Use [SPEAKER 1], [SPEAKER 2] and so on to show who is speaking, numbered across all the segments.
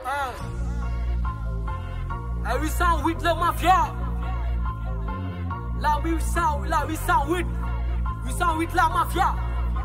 [SPEAKER 1] À 808 la mafia. La 808. 808 la mafia.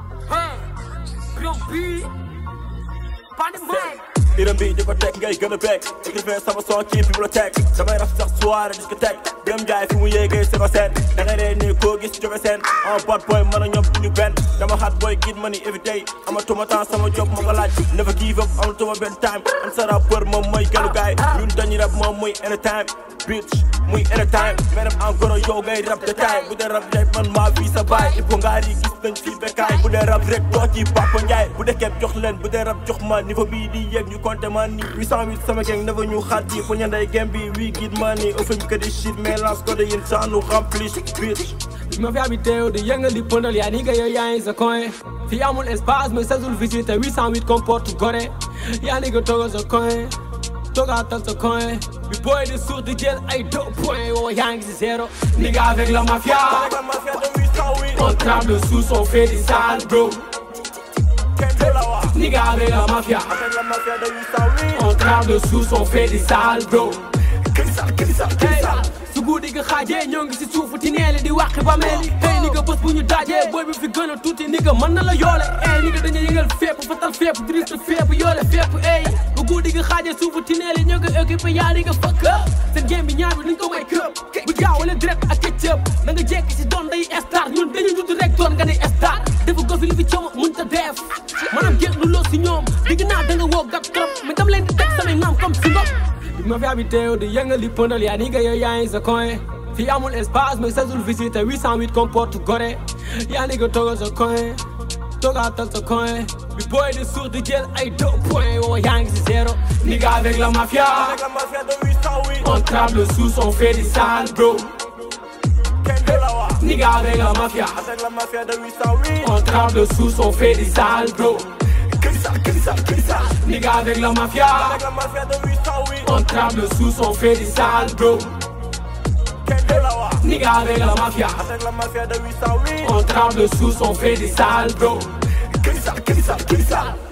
[SPEAKER 1] Irembi. Pas de mal.
[SPEAKER 2] Irembi di ko teg ngay gën a bekk écrivain sama son ci bibliothèque damay raf sax soirée discothèque dem jaay fi mu yéegee si ko seen da ngay ree nii koo gis jóge seen en bot boy mën a ñoom duñu benn dama xat boy kid money every day amatuma temps sama job ma ko laaj never give up amatuma benn time am sa rappeur moom mooy gëlu gaay ñun dañuy rap moom muy anytime bitch muy anytime mais dem en goro yow ngay rap détail bu dee rap rek man maa fii sa baay il faut ngaar yi gis nañ fii bekkaay bu dee rap rek doo ci Papa Ndiaye bu dee keeb jox leen bu dee rap jox ma niveau bii di yéeg ñu compté man ni 808 sama gang never ñu xaat yi pour ñanday game bi we get money au film que des shit mélange ko de yéen ça nous remplit bitch
[SPEAKER 1] ma fi habité di yëngal di pëndal yaa ni nga yow yaa ngi sa coin fii amul espace mais sasul visite 808 comporte gore yaa ni nga toogal sa coin toogatal sa coin bi boy di suur di jël ay 2 points woo yaa ngi si zéro ni nga avec la mafia on trappe le sous on fait des sales bro Nigga avec la mafia on trappe le sous on fait des sales bro su guddi gi xaajee ñoo ngi si suufu tineele di wàqi ba mel hey nigga bés bu ñu daajee boy bi fi gën a tuuti nigga mën na la yoole hey nigga dañu yëngal fépp fatal fépp diriste fépp yoole fépp hey bu guddi gi xaajee suufu tineele ñoo ngi occupé yaa nigga fuck up seen game bi ñaar bi dañ ko may këpp bu jaawale direct ak ketchup da nga jekki si doon day star ñun dañu judd rek doon nga ne star dafa ko fi li fi coomo mun ta def maanaam jéeg lu loo si ñoom digg naa da nga woo gat trop mais dam leen di teg samay naam comme si ngop ma fi habité di yëngal di pëndal yaa ni nga yow yaa ngi sa coin fii amul espace mais sasul visite 808 comporte gore yaa ni nga toogal sa coin toogatal sa coin bi boy di suur di jël ay 2 points woo yaa ngi si zéro nigga avec la mafia on trappe le sous on fait des sales bro nigga avec la mafia on trappe le sous on fait des sales bro Nigga avec la mafia on trappe le sous on fait des sales bro Nigga avec la mafia on trappe le sous on fait des sales bro